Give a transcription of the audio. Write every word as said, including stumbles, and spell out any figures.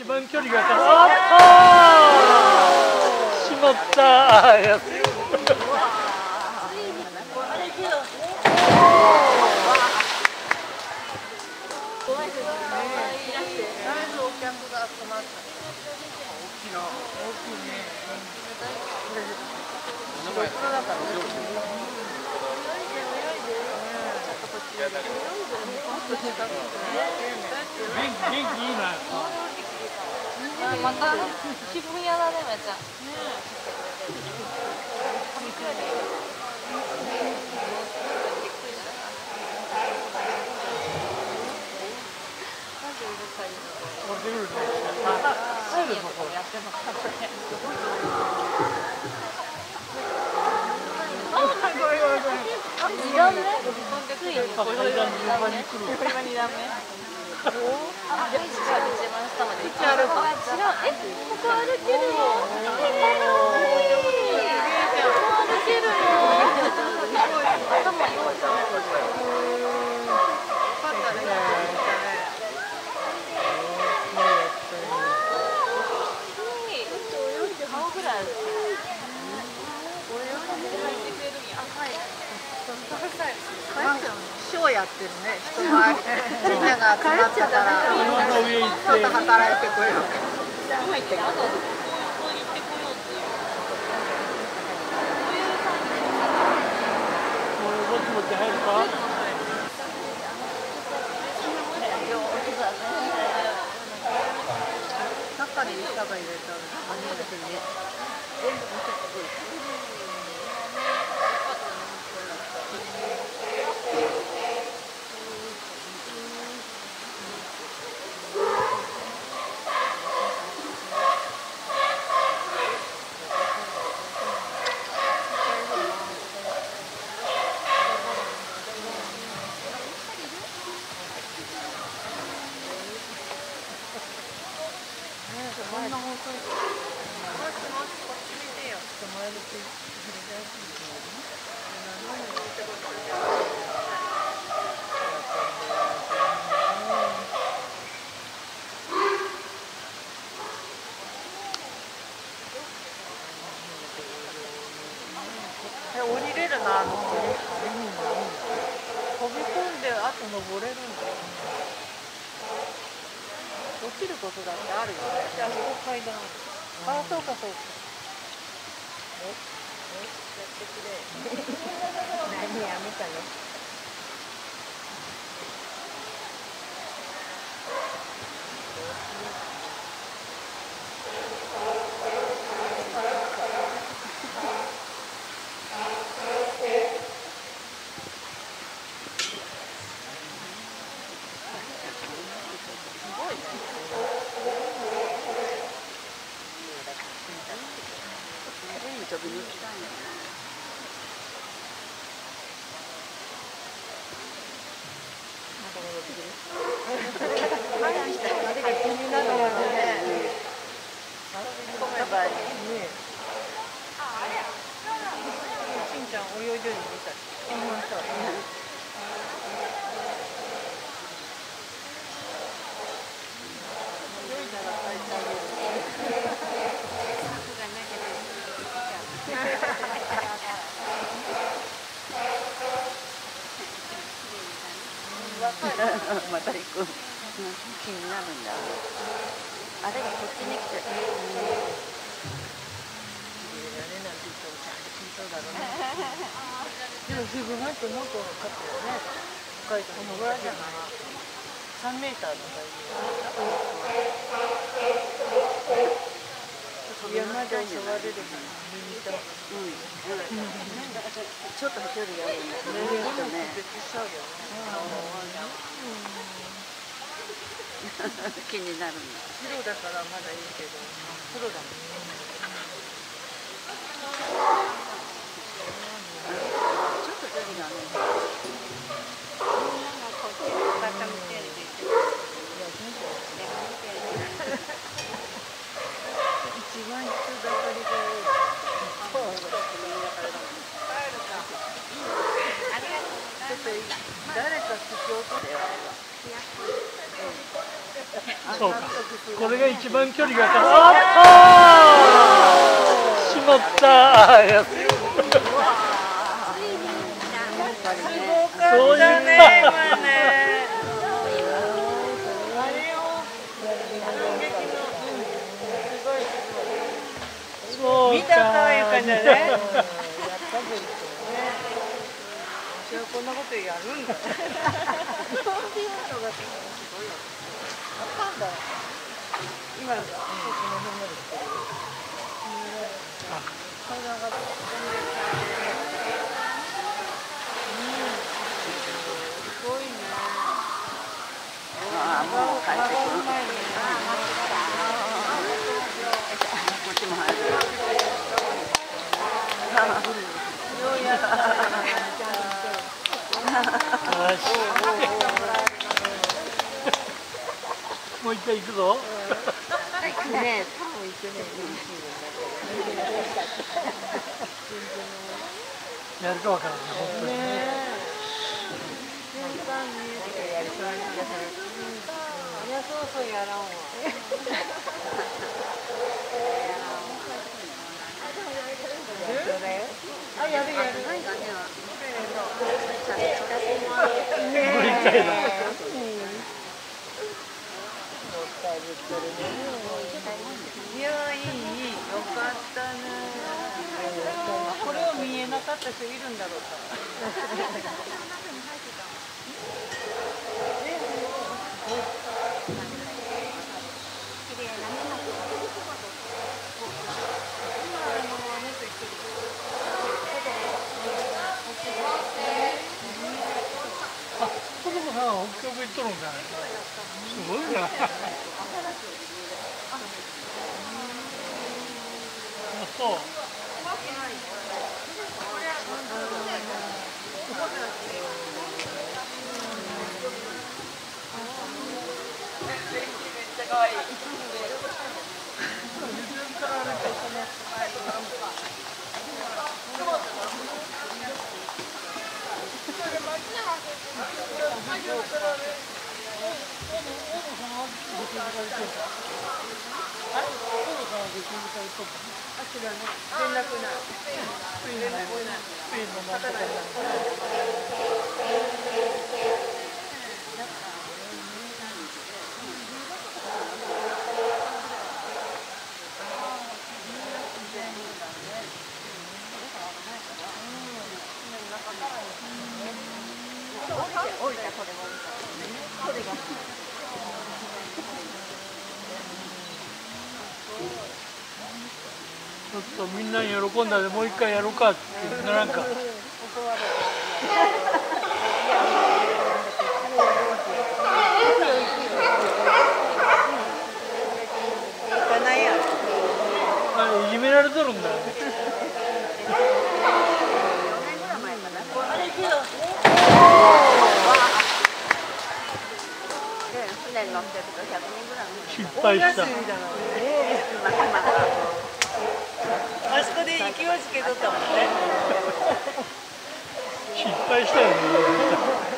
一番距離が高い。しまった。やつ。元気いいな。 また気分屋だね、めっちゃ。二段目？ついにこれが二段目？これが二段目？あ、一番下まで。違う、え、ここ歩けるの？歩けるの？頭良い。顔ぐらいある。 ショーやってるね、人がみんなが集まったから、ちょっと働いてこよう。中に餌が入れてある。初めてね。全部見せてくる。降りれるな、あの子。飛び込んで、あと登れるんだよ。落ちることだってあるよね。じゃあ、そこ階段。あ、そうか、そうか。え、え、やってくれ。何やめたの。遊びに行きたいね。しんちゃん泳いでるの見た。また行く。気になるんだ。あれがこっちに来て。でも自分がってもっとかったよね。深いとこのぐらいじゃない。三メーターとかいう。山で襲われるのに耳と。うん。ちょっと距離があるね。耳とね。気になるんだ。白だからまだいいけど、黒だもんね。ちょっと距離がね。一番人だかりが多い。誰か口を取ってよ。 そそうか。これが一番距離がかかる。あっしまった。そういうね、今ね。 見たかいう感じだね。こんなことやるんだ。今のが。すごいね。ああ、もう帰ってくる。こっちも入る。ようやった。 もう一回行くぞ。 ね、多分行くね。 やるかわからんね、本当にね。 いや、そうそうやらんわ。あ、やるやる。 無理たいな。 いや、いい、いい、よかったね。これを見えなかった人いるんだろうか。 あ、子供さんは北極行っとるんかい。すごいな。あ、そう。ちょっとみんなに喜んだでもう一回やろうかってならんか。あれいじめられとるんだ。失敗した。 あそこで勢いつけとったもんね。 失敗したよね。